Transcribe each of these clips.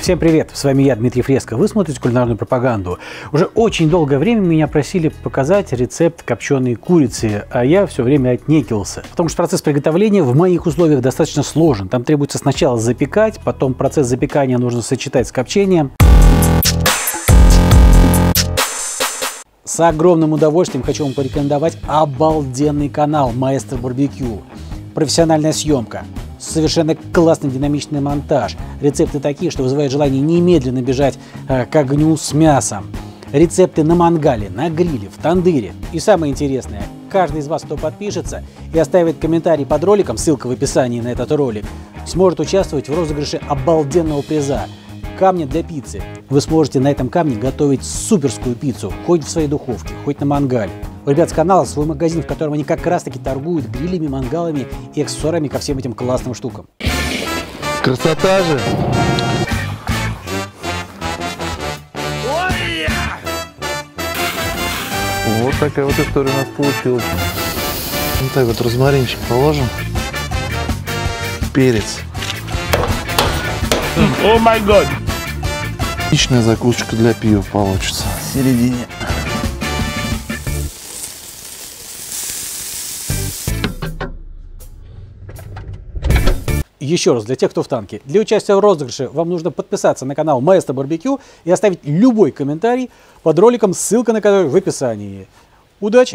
Всем привет! С вами я, Дмитрий Фреско. Вы смотрите кулинарную пропаганду. Уже очень долгое время меня просили показать рецепт копченой курицы, а я все время отнекивался. Потому что процесс приготовления в моих условиях достаточно сложен. Там требуется сначала запекать, потом процесс запекания нужно сочетать с копчением. С огромным удовольствием хочу вам порекомендовать обалденный канал Маэстро Барбекю. Профессиональная съемка, совершенно классный динамичный монтаж, рецепты такие, что вызывают желание немедленно бежать к огню с мясом. Рецепты на мангале, на гриле, в тандыре. И самое интересное, каждый из вас, кто подпишется и оставит комментарий под роликом, ссылка в описании на этот ролик, сможет участвовать в розыгрыше обалденного приза – камня для пиццы. Вы сможете на этом камне готовить суперскую пиццу, хоть в своей духовке, хоть на мангале. У ребят с канала свой магазин, в котором они как раз таки торгуют грилями, мангалами и аксессуарами ко всем этим классным штукам. Красота же! Вот такая вот история у нас получилась. Вот так вот розмаринчик положим. Перец. О май гад! Отличная закусочка для пива получится. В середине. Еще раз, для тех, кто в танке. Для участия в розыгрыше вам нужно подписаться на канал Маэстро Барбекю и оставить любой комментарий под роликом, ссылка на который в описании. Удачи!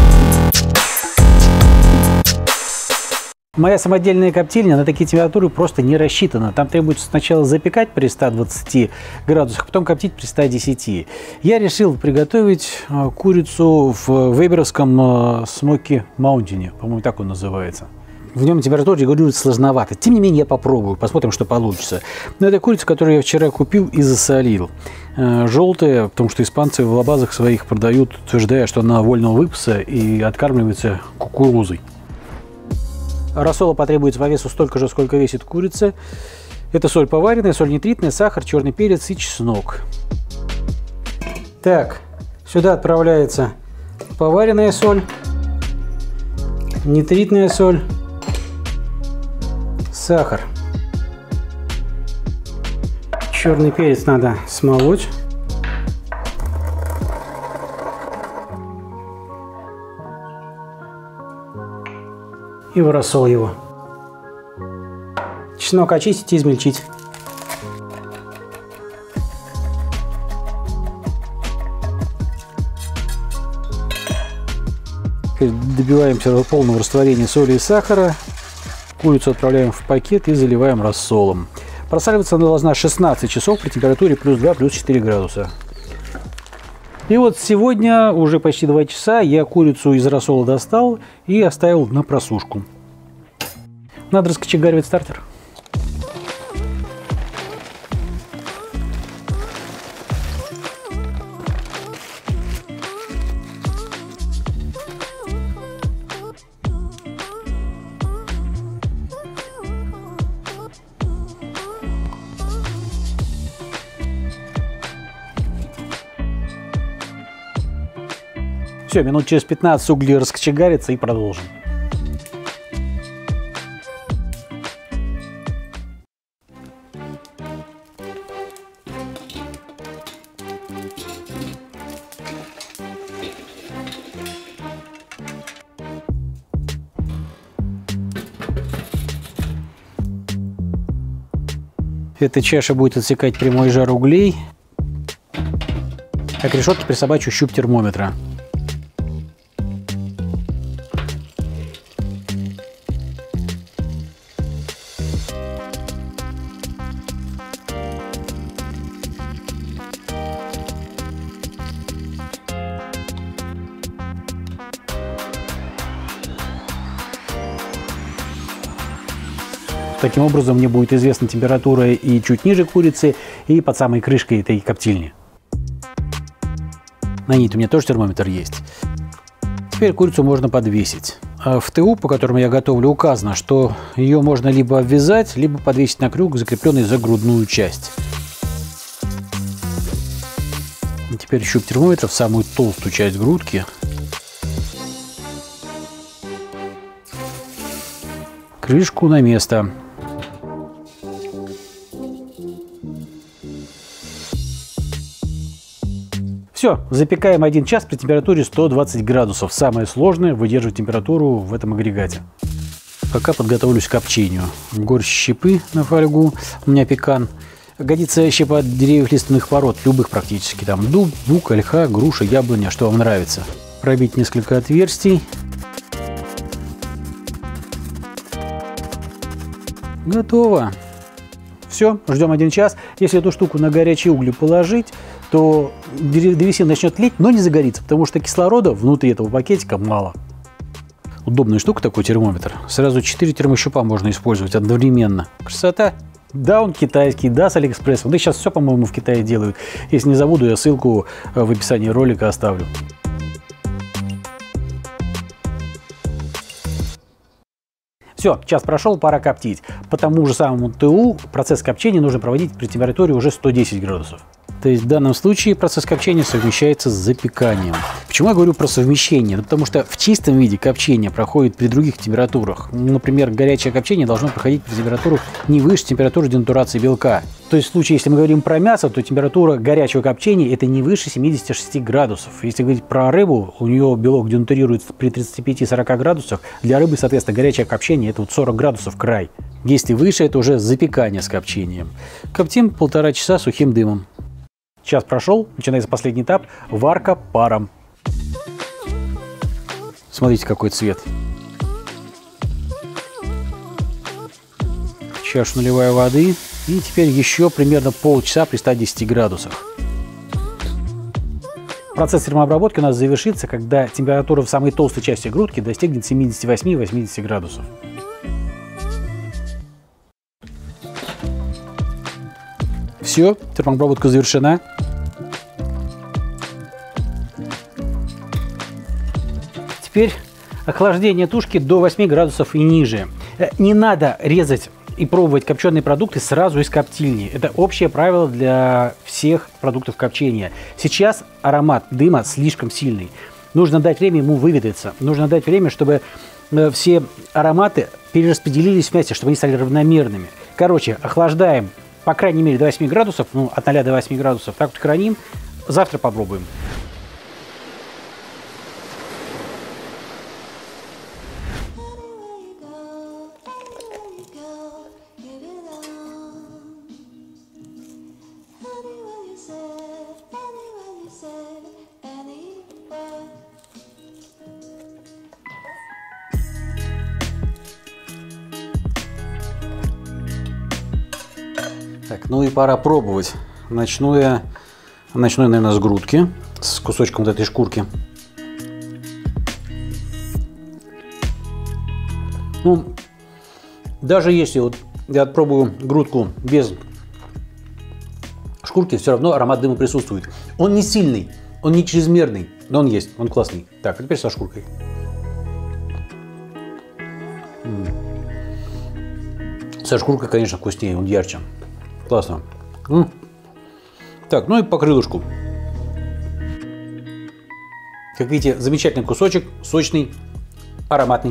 Моя самодельная коптильня на такие температуры просто не рассчитана. Там требуется сначала запекать при 120 градусах, потом коптить при 110. Я решил приготовить курицу в вейберовском Смоки Маунтине. По-моему, так он называется. В нем температура регулируется сложновато. Тем не менее, я попробую, посмотрим, что получится. Но это курица, которую я вчера купил и засолил. Желтая, потому что испанцы в лабазах своих продают, утверждая, что она вольного выпаса и откармливается кукурузой. Рассола потребуется по весу столько же, сколько весит курица. Это соль поваренная, соль нитритная, сахар, черный перец и чеснок. Так, сюда отправляется поваренная соль, нитритная соль, сахар. Черный перец надо смолоть. И в рассол его. Чеснок очистить и измельчить. Добиваемся полного растворения соли и сахара. Курицу отправляем в пакет и заливаем рассолом. Просаливаться она должна 16 часов при температуре плюс 2, плюс 4 градуса. И вот сегодня уже почти 2 часа я курицу из рассола достал и оставил на просушку. Надо раскочегаривать стартер. Все, минут через 15 угли раскочегарятся и продолжим. Эта чаша будет отсекать прямой жар углей, а к решетке присобачу щуп термометра. Таким образом, мне будет известна температура и чуть ниже курицы, и под самой крышкой этой коптильни. На ней у меня тоже термометр есть. Теперь курицу можно подвесить. В ТУ, по которому я готовлю, указано, что ее можно либо обвязать, либо подвесить на крюк, закрепленный за грудную часть. И теперь щуп термометра в самую толстую часть грудки. Крышку на место. Все, запекаем 1 час при температуре 120 градусов. Самое сложное — выдерживать температуру в этом агрегате. Пока подготовлюсь к копчению. Горсть щепы на фольгу, у меня пекан. Годится щепа от деревьев лиственных пород, любых практически. Там дуб, бук, ольха, груша, яблоня, что вам нравится. Пробить несколько отверстий. Готово. Все, ждем 1 час. Если эту штуку на горячие угли положить, то древесина начнет тлеть, но не загорится, потому что кислорода внутри этого пакетика мало. Удобная штука такой термометр. Сразу 4 термощупа можно использовать одновременно. Красота. Да, он китайский, да, с Алиэкспресса. Да сейчас все, по-моему, в Китае делают. Если не забуду, я ссылку в описании ролика оставлю. Все, час прошел, пора коптить. По тому же самому ТУ процесс копчения нужно проводить при температуре уже 110 градусов. То есть в данном случае процесс копчения совмещается с запеканием. Почему я говорю про совмещение? Ну, потому что в чистом виде копчение проходит при других температурах. Например, горячее копчение должно проходить при температурах не выше температуры денатурации белка. То есть в случае, если мы говорим про мясо, то температура горячего копчения это не выше 76 градусов. Если говорить про рыбу, у нее белок денатурируется при 35-40 градусах. Для рыбы, соответственно, горячее копчение это вот 40 градусов край. Если выше, это уже запекание с копчением. Коптим 1,5 часа сухим дымом. Час прошел, начинается последний этап – варка паром. Смотрите, какой цвет. Чашу наливаю воды и теперь еще примерно полчаса при 110 градусах. Процесс термообработки у нас завершится, когда температура в самой толстой части грудки достигнет 78-80 градусов. Все, термообработка завершена. Теперь охлаждение тушки до 8 градусов и ниже. Не надо резать и пробовать копченые продукты сразу из коптильни. Это общее правило для всех продуктов копчения. Сейчас аромат дыма слишком сильный. Нужно дать время ему выветриться. Нужно дать время, чтобы все ароматы перераспределились вместе, чтобы они стали равномерными. Короче, охлаждаем по крайней мере до 8 градусов, ну от 0 до 8 градусов. Так вот храним. Завтра попробуем. Так, ну и пора пробовать. Начну я, наверное, с грудки, с кусочком вот этой шкурки. Ну, даже если вот я пробую грудку без шкурки, все равно аромат дыма присутствует. Он не сильный, он не чрезмерный, но он есть, он классный. Так, а теперь со шкуркой. Со шкуркой, конечно, вкуснее, он ярче. Классно. Так, ну и по крылышку. Как видите, замечательный кусочек, сочный, ароматный.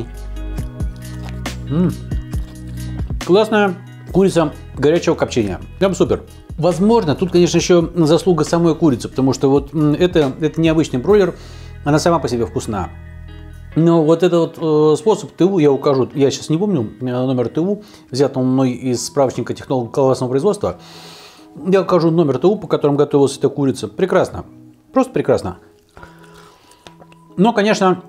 Классная курица горячего копчения. Прям супер. Возможно, тут, конечно, еще заслуга самой курицы, потому что вот это необычный бройлер, она сама по себе вкусна. Но вот этот вот способ ТУ я укажу, я сейчас не помню номер ТУ, взят он мной из справочника технологов колбасного производства. Я укажу номер ТУ, по которому готовилась эта курица. Прекрасно, просто прекрасно. Но, конечно,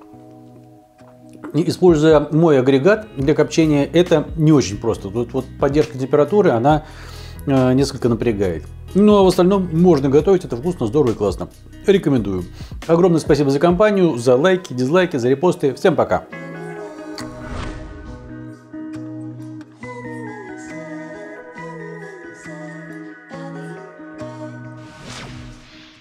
используя мой агрегат для копчения, это не очень просто. Тут вот поддержка температуры, она несколько напрягает. Ну а в остальном можно готовить, это вкусно, здорово и классно. Рекомендую. Огромное спасибо за компанию, за лайки, дизлайки, за репосты. Всем пока!